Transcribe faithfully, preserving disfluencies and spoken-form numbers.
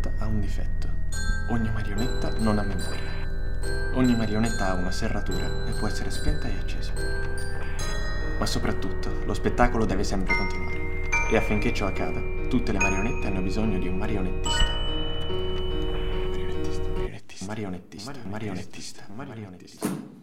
marionetta ha un difetto. Ogni marionetta non ha memoria. Ogni marionetta ha una serratura e può essere spenta e accesa. Ma soprattutto, lo spettacolo deve sempre continuare. E affinché ciò accada, tutte le marionette hanno bisogno di un marionettista. Marionettista, marionettista, marionettista, marionettista, marionettista.